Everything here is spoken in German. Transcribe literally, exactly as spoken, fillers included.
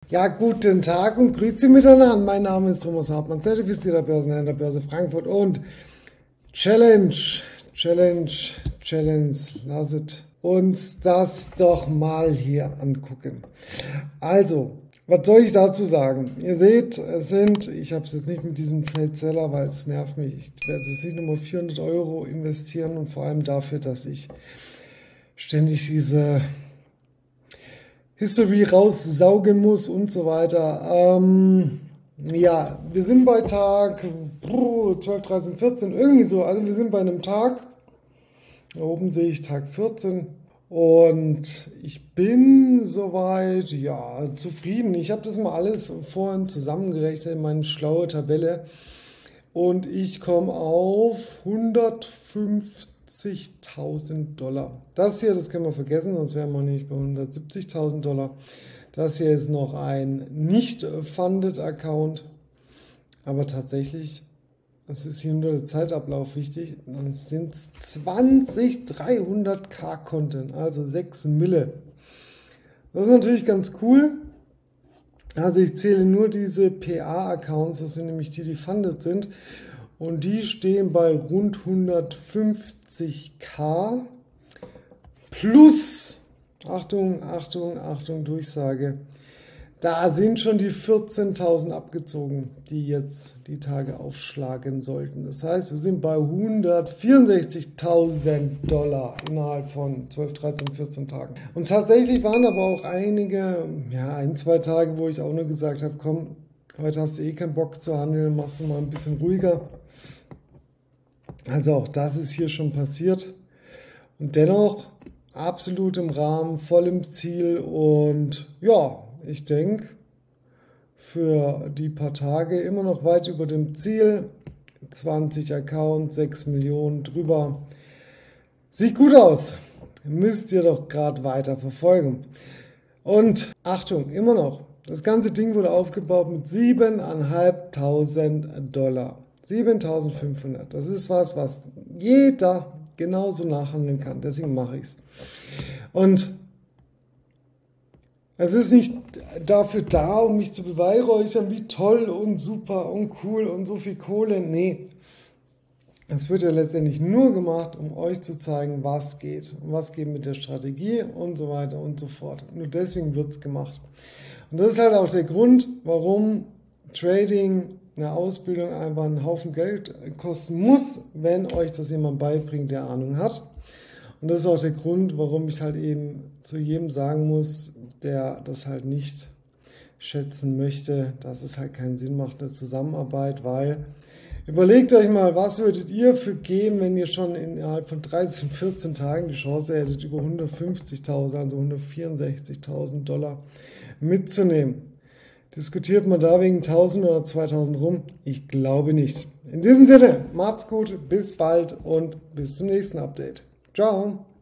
Ja, guten Tag und grüezi miteinander. Mein Name ist Thomas Hartmann, zertifizierter Börsenhändler Börse Frankfurt und Challenge, Challenge, Challenge, lasset uns das doch mal hier angucken. Also, was soll ich dazu sagen? Ihr seht, es sind, ich habe es jetzt nicht mit diesem Trade Seller, weil es nervt mich, ich werde jetzt nicht nochmal vierhundert Euro investieren und vor allem dafür, dass ich ständig diese History raussaugen muss und so weiter. Ähm, ja, wir sind bei Tag zwölf, dreizehn, vierzehn, irgendwie so. Also wir sind bei einem Tag. Da oben sehe ich Tag vierzehn. Und ich bin soweit, ja, zufrieden. Ich habe das mal alles vorhin zusammengerechnet in meine schlaue Tabelle. Und ich komme auf hundertfünfzigtausend Dollar. Das hier, das können wir vergessen, sonst wären wir nicht bei hundertsiebzigtausend Dollar. Das hier ist noch ein nicht funded Account. Aber tatsächlich, das ist hier nur der Zeitablauf wichtig, dann sind es zwanzigtausenddreihundert Konten, also sechs Mille. Das ist natürlich ganz cool. Also ich zähle nur diese P A-Accounts, das sind nämlich die, die funded sind. Und die stehen bei rund hundertfünfzigtausend plus, Achtung, Achtung, Achtung, Durchsage, da sind schon die vierzehntausend abgezogen, die jetzt die Tage aufschlagen sollten. Das heißt, wir sind bei hundertvierundsechzigtausend Dollar innerhalb von zwölf, dreizehn, vierzehn Tagen. Und tatsächlich waren aber auch einige, ja, ein, zwei Tage, wo ich auch nur gesagt habe, komm, heute hast du eh keinen Bock zu handeln, machst du mal ein bisschen ruhiger. Also auch das ist hier schon passiert. Und dennoch absolut im Rahmen, voll im Ziel und ja, ich denke, für die paar Tage immer noch weit über dem Ziel. zwanzig Accounts, sechs Millionen drüber. Sieht gut aus. Müsst ihr doch gerade weiter verfolgen. Und Achtung, immer noch. Das ganze Ding wurde aufgebaut mit siebentausendfünfhundert Dollar. siebentausendfünfhundert. Das ist was, was jeder genauso nachhandeln kann. Deswegen mache ich es. Und es ist nicht dafür da, um mich zu beweihräuchern, wie toll und super und cool und so viel Kohle. Nee, es wird ja letztendlich nur gemacht, um euch zu zeigen, was geht. Und was geht mit der Strategie und so weiter und so fort. Nur deswegen wird es gemacht. Und das ist halt auch der Grund, warum Trading, eine Ausbildung einfach einen Haufen Geld kosten muss, wenn euch das jemand beibringt, der Ahnung hat. Und das ist auch der Grund, warum ich halt eben zu jedem sagen muss, der das halt nicht schätzen möchte, dass es halt keinen Sinn macht, eine Zusammenarbeit, weil überlegt euch mal, was würdet ihr für geben, wenn ihr schon innerhalb von dreizehn, vierzehn Tagen die Chance hättet, über hundertfünfzigtausend, also hundertvierundsechzigtausend Dollar mitzunehmen. Diskutiert man da wegen tausend oder zweitausend rum? Ich glaube nicht. In diesem Sinne, macht's gut, bis bald und bis zum nächsten Update. Ciao!